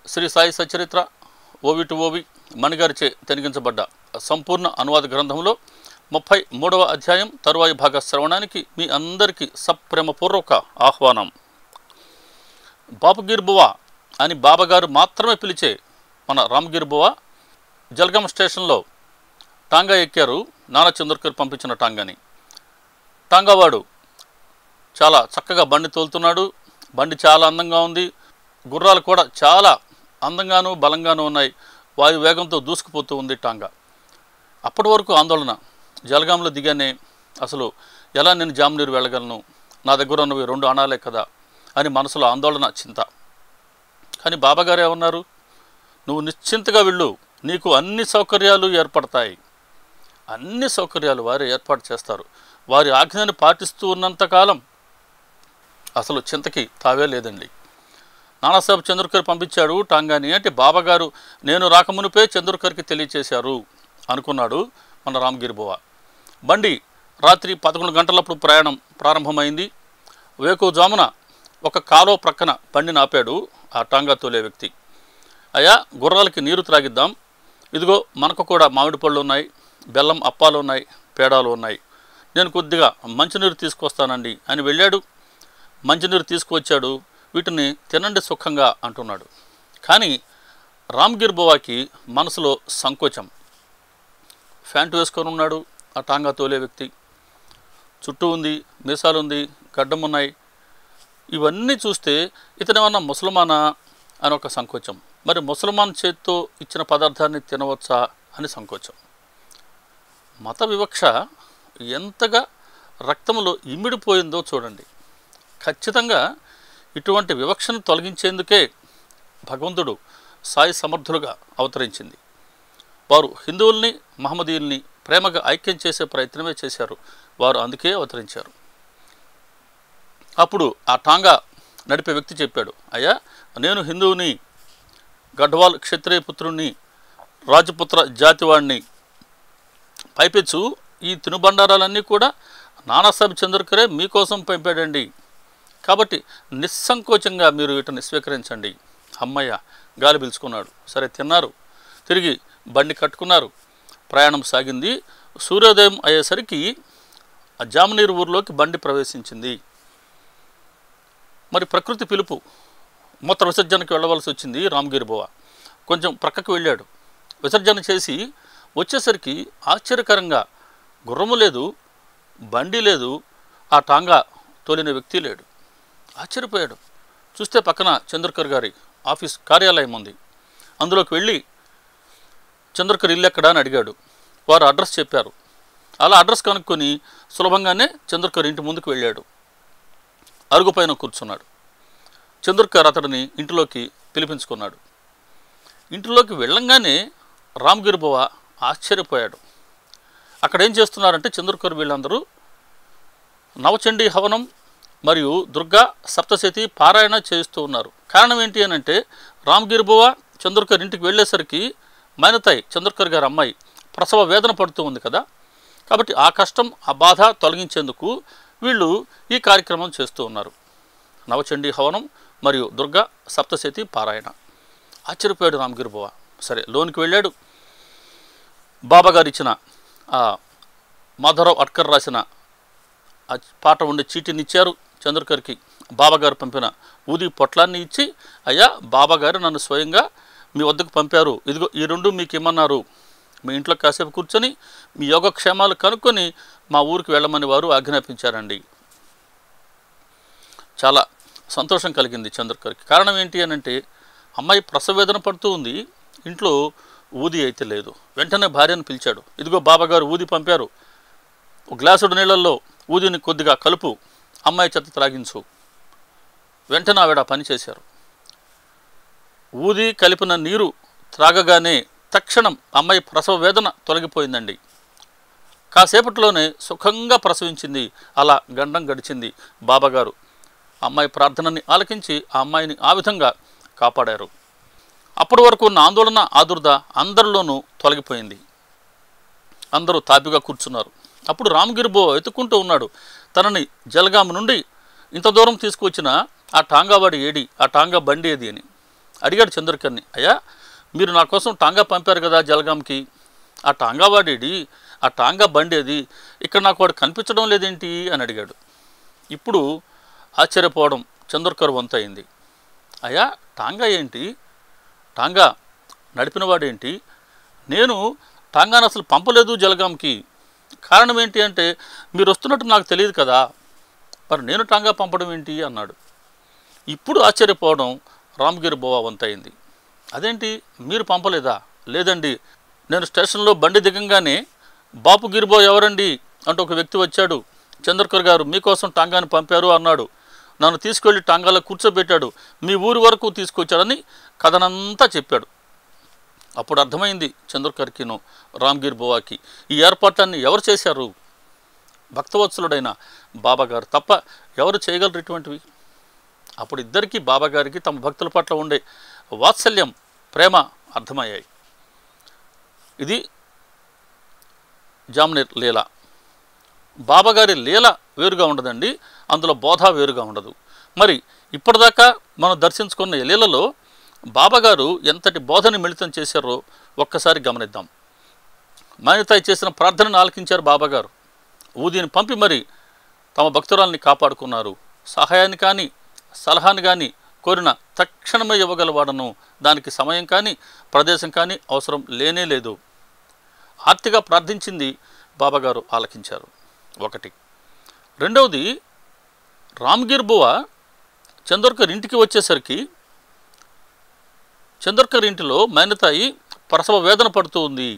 శ్రీ సాయి సచరిత్ర ఓవి టు ఓవి మణిగారిచే తెనిగించబడ్డ సంపూర్ణ అనువాద గ్రంథంలో 33వ అధ్యాయం తరువాయి భాగ శ్రవణానికి మీ అందరికీ సప్రేమపూర్వక ఆహ్వానం. బాపుగిర్ బువా అని బాబాగారు మాత్రమే పిలిచే మన రామ్గిర్ బువా జల్గాం స్టేషన్లో టాంగా ఎక్కారు. నానా చంద్రకర్ పంపించిన టాంగాని. టాంగావాడు చాలా చక్కగా బండి తోలుతున్నాడు. బండి చాలా అందంగా ఉంది. గుర్రాలు కూడా చాలా అందంగాను బలంగాను ఉన్నాయి. వాయు వేగంతో దూసుకుపోతూ ఉంది టాంగా. అప్పటి వరకు ఆందోళన. జల్గాంలో దిగానే అసలు ఎలా నేను జామ్నీరు వెళ్ళగలను, నా దగ్గర ఉన్నవి 2 అణాలే కదా అని మనసులో ఆందోళన, చింత. కానీ బాబాగారు ఏమన్నారు, నువ్వు నిశ్చింతగా వెళ్ళు, నీకు అన్ని సౌకర్యాలు ఏర్పడతాయి. అన్ని సౌకర్యాలు వారు ఏర్పాటు చేస్తారు. వారి ఆజ్ఞని పాటిస్తూ ఉన్నంతకాలం అసలు చింతకి తావే లేదండి. నానాసాహెబ్ చంద్రకర్ పంపించాడు టాంగాని అంటే బాబాగారు నేను రాకమునిపే చంద్రకర్కి తెలియచేశారు అనుకున్నాడు మన రామ్గిర్ బువా. బండి రాత్రి 11 గంటలప్పుడు ప్రయాణం ప్రారంభమైంది. వేకువజామున ఒక కాలువ ప్రక్కన బండిని ఆపాడు ఆ టాంగా తోలే వ్యక్తి. అయ్యా, గుర్రాలకి నీరు త్రాగిద్దాం, ఇదిగో మనకు కూడా మామిడి పళ్ళు ఉన్నాయి, బెల్లం అప్పాలు ఉన్నాయి, పేడాలు ఉన్నాయి, నేను కొద్దిగా మంచినీరు తీసుకొస్తానండి అని వెళ్ళాడు. మంచినీరు తీసుకువచ్చాడు. వీటిని తినండి సుఖంగా అంటున్నాడు. కానీ రామ్గిర్ బువాకి మనసులో సంకోచం. ప్యాంటు వేసుకొని ఉన్నాడు ఆ టాంగా తోలే వ్యక్తి. చుట్టూ ఉంది, మీసాలు ఉంది, గడ్డం ఉన్నాయి. ఇవన్నీ చూస్తే ఇతనేమన్నా ముసల్మానా అని ఒక సంకోచం. మరి ముసల్మాన్ చేత్తో ఇచ్చిన పదార్థాన్ని తినవచ్చా అని సంకోచం. మత వివక్ష ఎంతగా రక్తంలో ఇమిడిపోయిందో చూడండి. ఖచ్చితంగా ఇటువంటి వివక్షను తొలగించేందుకే భగవంతుడు సాయి సమర్థులుగా అవతరించింది. వారు హిందువుల్ని మహమ్మదీయుల్ని ప్రేమగా ఐక్యం చేసే ప్రయత్నమే చేశారు. వారు అందుకే అవతరించారు. అప్పుడు ఆ టాంగా నడిపే వ్యక్తి చెప్పాడు, అయ్యా, నేను హిందువుని, గఢ్వాల్ క్షత్రియ పుత్రుణ్ణి, రాజపుత్ర జాతివాడిని. పైపెచ్చు ఈ తినుబండారాలన్నీ కూడా నానాసాహెబ్ చంద్రకరే మీకోసం పంపాడండి. కాబట్టి నిస్సంకోచంగా మీరు వీటిని స్వీకరించండి. అమ్మయ్య, గాలి పీల్చుకున్నాడు. సరే, తిన్నారు. తిరిగి బండి కట్టుకున్నారు. ప్రయాణం సాగింది. సూర్యోదయం అయ్యేసరికి ఆ జామ్నీర్ ఊర్లోకి బండి ప్రవేశించింది. మరి ప్రకృతి పిలుపు. మూత్ర విసర్జనకు వెళ్ళవలసి వచ్చింది రామ్గిర్ బువా. కొంచెం ప్రక్కకు వెళ్ళాడు. విసర్జన చేసి వచ్చేసరికి ఆశ్చర్యకరంగా గుర్రము లేదు, బండి లేదు, ఆ టాంగా తోలిన వ్యక్తి లేడు. ఆశ్చర్యపోయాడు. చూస్తే పక్కన చంద్రకర్ గారి ఆఫీస్ కార్యాలయం ఉంది. అందులోకి వెళ్ళి చంద్రకర్ ఇల్లు ఎక్కడా అని అడిగాడు. వారు అడ్రస్ చెప్పారు. అలా అడ్రస్ కనుక్కొని సులభంగానే చంద్రకర్ ఇంటి ముందుకు వెళ్ళాడు. అరుగు పైన కూర్చున్నాడు. చంద్రకర్ అతడిని ఇంటిలోకి పిలిపించుకున్నాడు. ఇంటిలోకి వెళ్ళంగానే రామ్గిర్ బువా ఆశ్చర్యపోయాడు. అక్కడ ఏం చేస్తున్నారంటే చంద్రకర్ వీళ్ళందరూ నవచండీ హవనం మరియు దుర్గా సప్తశతి పారాయణ చేస్తూ ఉన్నారు. కారణం ఏంటి అని అంటే రామ్గిర్ బువా చంద్రకర్ ఇంటికి వెళ్ళేసరికి మైనతాయి చంద్రకర్ గారి అమ్మాయి ప్రసవ వేదన పడుతూ ఉంది కదా. కాబట్టి ఆ కష్టం, ఆ బాధ తొలగించేందుకు వీళ్ళు ఈ కార్యక్రమం చేస్తూ ఉన్నారు. నవచండీ హవనం మరియు దుర్గా సప్తశతి పారాయణ. ఆశ్చర్యపోయాడు రామ్గిర్ బువా. సరే, లోనికి వెళ్ళాడు. బాబాగారు ఇచ్చిన ఆ మాధవరావు అట్కర్ రాసిన ఆ పాట ఉండే చీటీని ఇచ్చారు చంద్రకర్కి. బాబాగారు పంపిన ఊది పొట్లాన్ని ఇచ్చి, అయ్యా, బాబాగారు నన్ను స్వయంగా మీ వద్దకు పంపారు, ఇదిగో ఈ 2 మీకు ఇమ్మన్నారు, మీ ఇంట్లో కాసేపు కూర్చొని మీ యోగక్షేమాలు కనుక్కొని మా ఊరికి వెళ్ళమని వారు ఆజ్ఞాపించారండి. చాలా సంతోషం కలిగింది చంద్రకర్కి. కారణం ఏంటి అని అంటే అమ్మాయి ప్రసవేదన పడుతూ ఉంది, ఇంట్లో ఊది అయితే లేదు. వెంటనే భార్యను పిలిచాడు. ఇదిగో బాబాగారు ఊది పంపారు, ఒక గ్లాసుడు నీళ్ళల్లో ఊదిని కొద్దిగా కలుపు, అమ్మాయి చేత త్రాగించు. వెంటనే ఆవిడ పని చేశారు. ఊది కలిపిన నీరు త్రాగగానే తక్షణం అమ్మాయి ప్రసవ వేదన తొలగిపోయిందండి. కాసేపట్లోనే సుఖంగా ప్రసవించింది. అలా గండం గడిచింది. బాబాగారు అమ్మాయి ప్రార్థనని ఆలకించి ఆ అమ్మాయిని ఆ విధంగా కాపాడారు. అప్పటి వరకు ఉన్న ఆందోళన, ఆదుర్ద అందరిలోనూ తొలగిపోయింది. అందరూ తాపిగా కూర్చున్నారు. అప్పుడు రామ్గిర్ బువా వెతుక్కుంటూ ఉన్నాడు. తనని జల్గాం నుండి ఇంత దూరం తీసుకువచ్చిన ఆ టాంగా వాడి ఏడి, ఆ టాంగా బండి ఏది అని. అడిగాడు చంద్రకర్ని, అయ్యా మీరు నా కోసం టాంగా పంపారు కదా జలగాంకి, ఆ టాంగా వాడేడి, ఆ టాంగా బండి అది, ఇక్కడ నాకు వాడు కనిపించడం లేదేంటి అని అడిగాడు. ఇప్పుడు ఆశ్చర్యపోవడం చంద్రకర్ వంతయింది. అయ్యా టాంగా ఏంటి, టాంగా నడిపినవాడేంటి, నేను టాంగాను అసలు పంపలేదు జలగాంకి. కారణం ఏంటి అంటే మీరు వస్తున్నట్టు నాకు తెలియదు కదా, మరి నేను టాంగా పంపడం ఏంటి అన్నాడు. ఇప్పుడు ఆశ్చర్యపోవడం రామగిరి బువ్వ వంతయింది. అదేంటి మీరు పంపలేదా? లేదండి, నేను స్టేషన్లో బండి దిగంగానే బాపు గిరిబో ఎవరండి అంటూ ఒక వ్యక్తి వచ్చాడు, చంద్రకర్ గారు మీకోసం టాంగాని పంపారు అన్నాడు, నన్ను తీసుకెళ్లి టాంగాలో కూర్చోబెట్టాడు, మీ ఊరి వరకు తీసుకొచ్చాడని కథనంతా చెప్పాడు. అప్పుడు అర్థమైంది చంద్రకర్కిను రామగిరి బువ్వాకి, ఈ ఏర్పాట్లన్నీ ఎవరు చేశారు? భక్తవత్సలుడైన బాబాగారు తప్ప ఎవరు చేయగలరు ఇటువంటివి? అప్పుడు ఇద్దరికీ బాబాగారికి తమ భక్తుల పట్ల ఉండే వాత్సల్యం, ప్రేమ అర్థమయ్యాయి. ఇది జామ్నేర్ లీల. బాబాగారి లీల వేరుగా ఉండదండి, అందులో బోధ వేరుగా ఉండదు. మరి ఇప్పటిదాకా మనం దర్శించుకున్న ఈ లీలలో బాబాగారు ఎంతటి బోధని మిళితం చేశారో ఒక్కసారి గమనిద్దాం. మానితాయి చేసిన ప్రార్థనను ఆలకించారు బాబాగారు. ఊదిని పంపి మరి తమ భక్తురాల్ని కాపాడుకున్నారు. సహాయాన్ని కానీ సలహాని కానీ కోరిన తక్షణమే ఇవ్వగలవాడను, దానికి సమయం కానీ ప్రదేశం కానీ అవసరం లేనే లేదు. ఆర్తిగా ప్రార్థించింది బాబాగారు ఆలకించారు. ఒకటి. రెండవది, రామగిరి బువ్వ చంద్రకర్ ఇంటికి వచ్చేసరికి చంద్రకర్ ఇంటిలో మైనతాయి ప్రసవ వేదన పడుతూ ఉంది.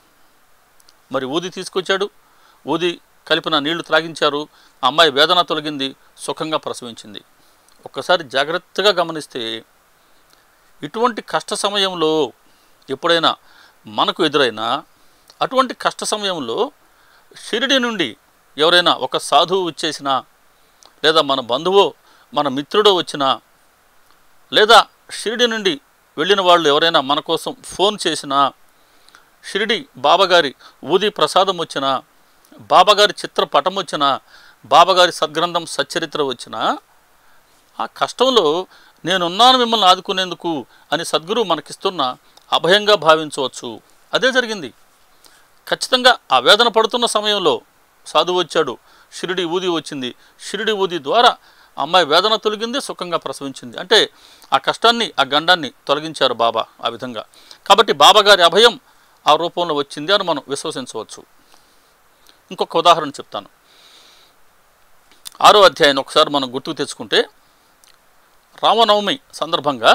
మరి ఊది తీసుకొచ్చాడు, ఊది కలిపిన నీళ్లు త్రాగించారు, ఆ అమ్మాయి వేదన తొలగింది, సుఖంగా ప్రసవించింది. ఒక్కసారి జాగ్రత్తగా గమనిస్తే ఇటువంటి కష్ట సమయంలో ఎప్పుడైనా మనకు ఎదురైనా, అటువంటి కష్ట సమయంలో షిరిడి నుండి ఎవరైనా ఒక సాధువు వచ్చేసినా, లేదా మన బంధువో మన మిత్రుడో వచ్చినా, లేదా షిరిడి నుండి వెళ్ళిన వాళ్ళు ఎవరైనా మన కోసం ఫోన్ చేసినా, షిరిడి బాబాగారి ఊది ప్రసాదం వచ్చినా, బాబాగారి చిత్రపటం వచ్చినా, బాబాగారి సద్గ్రంథం సచ్చరిత్ర వచ్చినా, ఆ కష్టంలో నేనున్నాను మిమ్మల్ని ఆదుకునేందుకు అని సద్గురు మనకిస్తున్న అభయంగా భావించవచ్చు. అదే జరిగింది. ఖచ్చితంగా ఆ వేదన పడుతున్న సమయంలో సాధువు వచ్చాడు, షిరిడి ఊది వచ్చింది, షిరిడి ఊది ద్వారా అమ్మాయి వేదన తొలగింది, సుఖంగా ప్రసవించింది. అంటే ఆ కష్టాన్ని, ఆ గండాన్ని తొలగించారు బాబా ఆ విధంగా. కాబట్టి బాబాగారి అభయం ఆ రూపంలో వచ్చింది అని మనం విశ్వసించవచ్చు. ఇంకొక ఉదాహరణ చెప్తాను. 6వ అధ్యాయం ఒకసారి మనం గుర్తుకు తెచ్చుకుంటే, రామనవమి సందర్భంగా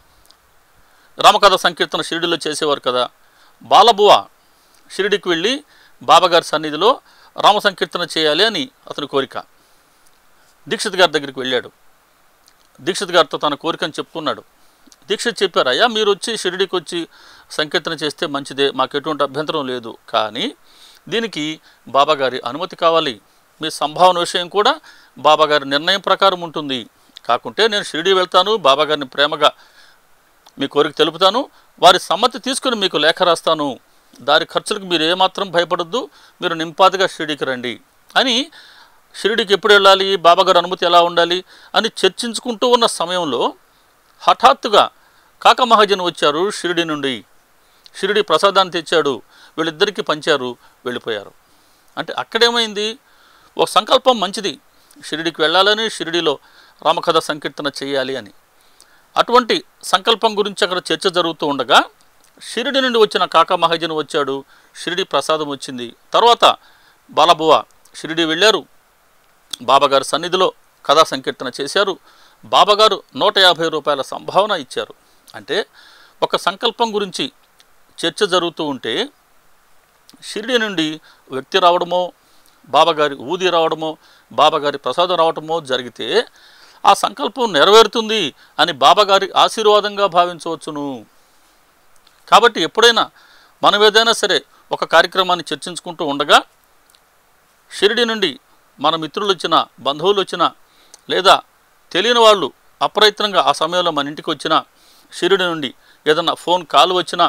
రామకథ సంకీర్తన షిరిడిలో చేసేవారు కదా. బాలబువ షిరిడికి వెళ్ళి బాబాగారి సన్నిధిలో రామ సంకీర్తన చేయాలి అని అతని కోరిక. దీక్షిత్ గారి దగ్గరికి వెళ్ళాడు. దీక్షిత్ గారితో తన కోరికను చెప్పుకున్నాడు. దీక్షిత్ చెప్పారు, అయ్యా మీరు వచ్చి షిరిడికి వచ్చి సంకీర్తన చేస్తే మంచిదే, మాకు ఎటువంటి అభ్యంతరం లేదు, కానీ దీనికి బాబాగారి అనుమతి కావాలి, మీ సంభావన విషయం కూడా బాబాగారి నిర్ణయం ప్రకారం ఉంటుంది. కాకుంటే నేను షిరిడి వెళ్తాను, బాబాగారిని ప్రేమగా మీ కోరిక తెలుపుతాను, వారి సమ్మతి తీసుకుని మీకు లేఖ రాస్తాను, దారి ఖర్చులకు మీరు ఏమాత్రం భయపడొద్దు, మీరు నింపాదిగా షిరిడికి రండి అని. షిరిడికి ఎప్పుడు వెళ్ళాలి, బాబాగారి అనుమతి ఎలా ఉండాలి అని చర్చించుకుంటూ ఉన్న సమయంలో హఠాత్తుగా కాక మహాజన్ వచ్చారు షిరిడి నుండి. షిరిడి ప్రసాదాన్ని తెచ్చాడు, వీళ్ళిద్దరికీ పంచారు, వెళ్ళిపోయారు. అంటే అక్కడేమైంది, ఒక సంకల్పం మంచిది, షిరిడికి వెళ్ళాలని, షిరిడిలో రామకథ సంకీర్తన చేయాలి అని. అటువంటి సంకల్పం గురించి అక్కడ చర్చ జరుగుతూ ఉండగా షిరిడి నుండి వచ్చిన కాకా మహాజన్ వచ్చాడు, షిరిడి ప్రసాదం వచ్చింది. తర్వాత బాలబువ షిరిడి వెళ్ళారు, బాబాగారి సన్నిధిలో కథా సంకీర్తన చేశారు, బాబాగారు 150 రూపాయల సంభావన ఇచ్చారు. అంటే ఒక సంకల్పం గురించి చర్చ జరుగుతూ ఉంటే షిరిడి నుండి వ్యక్తి రావడమో, బాబాగారి ఊది రావడమో, బాబాగారి ప్రసాదం రావడమో జరిగితే ఆ సంకల్పం నెరవేరుతుంది అని బాబాగారి ఆశీర్వాదంగా భావించవచ్చును. కాబట్టి ఎప్పుడైనా మనం ఏదైనా సరే ఒక కార్యక్రమాన్ని చర్చించుకుంటూ ఉండగా షిరిడి నుండి మన మిత్రులు వచ్చినా, బంధువులు వచ్చినా, లేదా తెలియని వాళ్ళు అప్రయత్నంగా ఆ సమయంలో మన ఇంటికి వచ్చినా, షిరిడి నుండి ఏదన్నా ఫోన్ కాల్ వచ్చినా,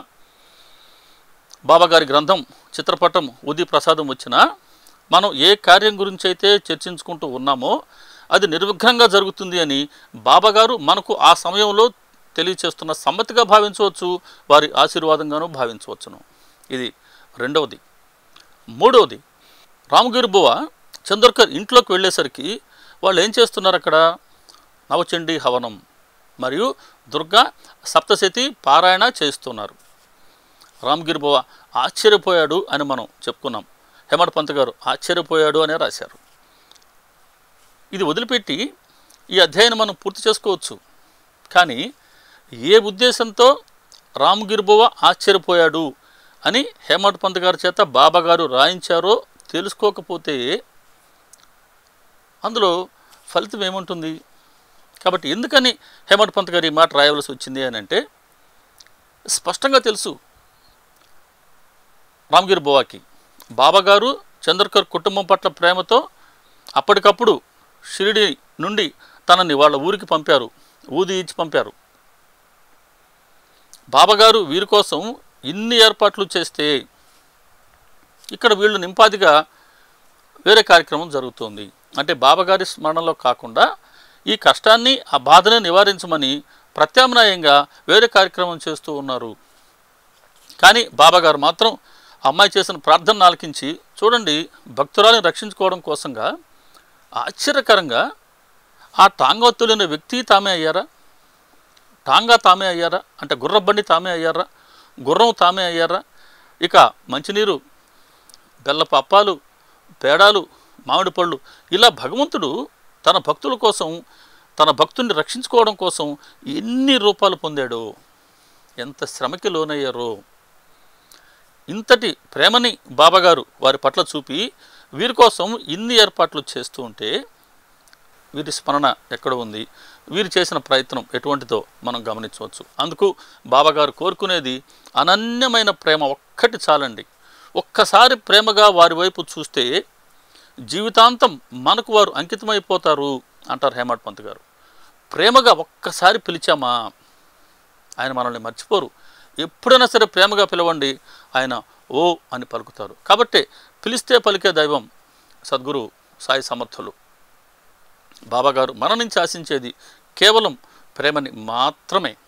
బాబాగారి గ్రంథం చిత్రపటం ఉది ప్రసాదం వచ్చినా, మనం ఏ కార్యం గురించి అయితే చర్చించుకుంటూ ఉన్నామో అది నిర్విఘ్నంగా జరుగుతుంది అని బాబాగారు మనకు ఆ సమయంలో తెలియచేస్తున్న సమ్మతిగా భావించవచ్చు, వారి ఆశీర్వాదంగానూ భావించవచ్చును. ఇది రెండవది. మూడవది, రామగిరి బువ్వ చంద్రకర్ ఇంట్లోకి వెళ్ళేసరికి వాళ్ళు ఏం చేస్తున్నారు? అక్కడ నవచండీ హవనం మరియు దుర్గా సప్తశతి పారాయణ చేస్తున్నారు. రామగిరి బువ్వ ఆశ్చర్యపోయాడు అని మనం చెప్పుకున్నాం. హేమడ్ పంత్ గారు ఆశ్చర్యపోయాడు అనే రాశారు. ఇది వదిలిపెట్టి ఈ అధ్యాయం మనం పూర్తి చేసుకోవచ్చు. కానీ ఏ ఉద్దేశంతో రామగిరి బువ్వ ఆశ్చర్యపోయాడు అని హేమడ్ పంత్ గారి చేత బాబా గారు రాయించారో తెలుసుకోకపోతే అందులో ఫలితం ఏముంటుంది? కాబట్టి ఎందుకని హేమడ్ పంత్ గారు ఈ మాట రాయవలసి వచ్చింది అని అంటే, స్పష్టంగా తెలుసు రామగిరి బువ్వకి బాబాగారు చంద్రకర్ కుటుంబం పట్ల ప్రేమతో అప్పటికప్పుడు షిరిడి నుండి తనని వాళ్ళ ఊరికి పంపారు, ఊది ఇచ్చి పంపారు. బాబాగారు వీరి కోసం ఇన్ని ఏర్పాట్లు చేస్తే ఇక్కడ వీళ్ళు నింపాదిగా వేరే కార్యక్రమం జరుగుతుంది. అంటే బాబాగారి స్మరణలో కాకుండా ఈ కష్టాన్ని, ఆ బాధని నివారించమని ప్రత్యామ్నాయంగా వేరే కార్యక్రమం చేస్తూ ఉన్నారు. కానీ బాబాగారు మాత్రం అమ్మాయి చేసిన ప్రార్థన ఆలకించి, చూడండి, భక్తురాలను రక్షించుకోవడం కోసంగా ఆశ్చర్యకరంగా ఆ టాంగా తొలిన వ్యక్తి తామే అయ్యారా? టాంగా తామే అయ్యారా? అంటే గుర్రబండి తామే అయ్యారా? గుర్రం తామే అయ్యారా? ఇక మంచినీరు, బెల్లపు అప్పాలు, పేడాలు, మామిడి పళ్ళు, ఇలా భగవంతుడు తన భక్తుల కోసం, తన భక్తుడిని రక్షించుకోవడం కోసం ఎన్ని రూపాలు పొందాడో, ఎంత శ్రమకి లోనయ్యారో. ఇంతటి ప్రేమని బాబాగారు వారి పట్ల చూపి వీరి కోసం ఇన్ని ఏర్పాట్లు చేస్తూ ఉంటే వీరి స్మరణ ఎక్కడ ఉంది, వీరు చేసిన ప్రయత్నం ఎటువంటిదో మనం గమనించవచ్చు. అందుకు బాబాగారు కోరుకునేది అనన్యమైన ప్రేమ ఒక్కటి చాలండి. ఒక్కసారి ప్రేమగా వారి వైపు చూస్తే జీవితాంతం మనకు వారు అంకితమైపోతారు అంటారు హేమడ్ పంత్ గారు. ప్రేమగా ఒక్కసారి పిలిచామా ఆయన మనల్ని మర్చిపోరు. ఎప్పుడైనా సరే ప్రేమగా పిలవండి, ఆయన ఓ అని పలుకుతారు. కాబట్టి పిలిస్తే పలికే దైవం సద్గురు సాయి సమర్థులు. బాబాగారు మన నుంచి ఆశించేది కేవలం ప్రేమని మాత్రమే.